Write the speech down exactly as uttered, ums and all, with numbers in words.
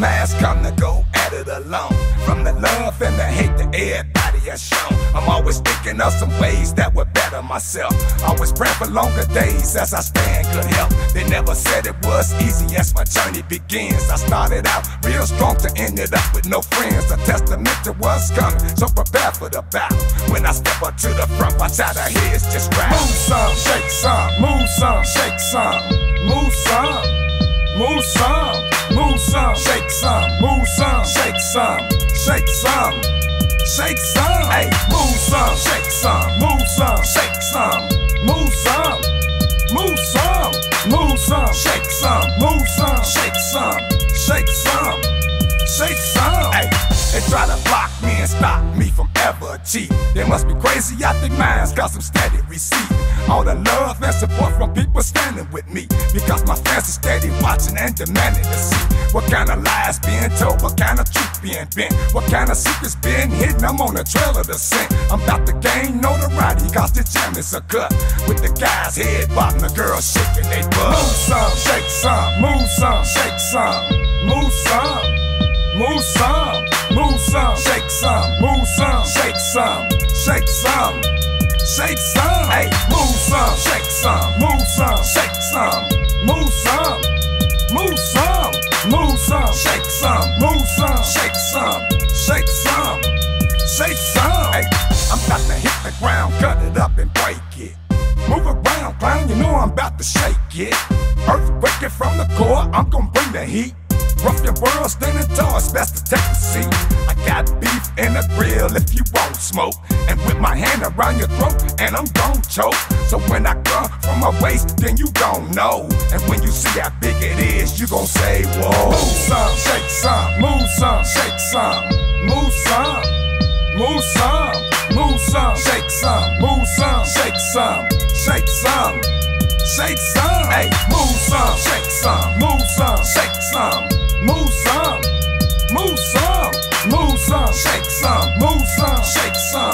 mask come to go at it alone. From the love and the hate that everybody has shown, I'm always thinking of some ways that would better myself. Always praying for longer days as I stay in good health. They never said it was easy as my journey begins. I started out real strong to end it up with no friends. A testament to what's coming, so prepare for the battle. When I step up to the front, watch out the heads just rattle. Move some, shake some, move some, shake some, move some, move some, move some, shake some, move some, shake some, shake some, shake some. Hey, move some, shake some, move some, shake some, move some, move some, move some, shake some, move some, shake some, shake some, shake some. Hey, they try to block me and stop me from ever achieving. They must be crazy out their minds, cause I'm steady receiving all the love and support from people standing with me. Because my fans are steady watching and demanding to see what kind of lies being told, what kind of truth being bent, what kind of secrets being hidden. I'm on the trail of the scent. I'm about to gain notoriety, cause the jam is a cut. With the guys head bobbing, the girls shaking they butt. Move some, shake some, move some, shake some, move some, move some, move some, shake some, move some, shake some, shake some, shake some. Hey, move some, shake some, move some, shake some, move some, move some, move some, shake some, move some, shake some, shake some, shake some. Hey, I'm about to hit the ground, cut it up and break it. Move around, clown, you know I'm about to shake it. Earthquaking from the core, I'm gonna bring the heat. Rough your world, standing tall, it's best to take a seat. I got beef in the grill if you won't smoke, and with my hand around your throat, and I'm gon' choke. So when I come from my waist, then you gon' know. And when you see how big it is, you gon' say, whoa. Move some, shake some, move some, shake some, move some, move some, move some, shake some, move some, shake some, shake some, shake some. Hey, move some, shake some, move some, shake some, move some, move some, move some, shake some, move some, shake some,